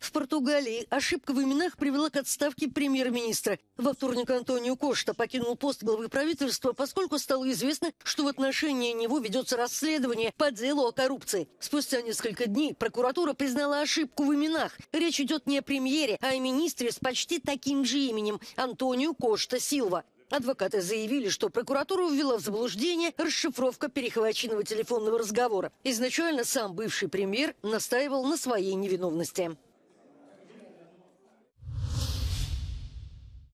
В Португалии ошибка в именах привела к отставке премьер-министра. Во вторник Антонио Кошта покинул пост главы правительства, поскольку стало известно, что в отношении него ведется расследование по делу о коррупции. Спустя несколько дней прокуратура признала ошибку в именах. Речь идет не о премьере, а о министре с почти таким же именем – Антонио Кошта Силва. Адвокаты заявили, что прокуратура ввела в заблуждение расшифровка перехваченного телефонного разговора. Изначально сам бывший премьер настаивал на своей невиновности.